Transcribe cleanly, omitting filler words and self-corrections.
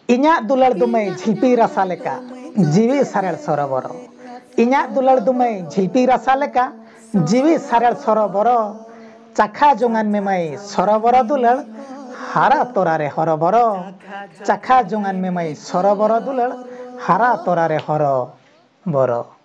इन्या दुलड़ दुमई झिलपी रसा लेका जीवी सारेल सरोवर इन्या दुलड़ दुमई झिलपी रसा लेका जीवी सारेल सरोवर चाखा जोंगान में मई सरोवर दुलड़ हारा तोरा रे हरबर चाखा जोंगान में मई सरोवर दुलड़ हारा तोरा रे हरबर।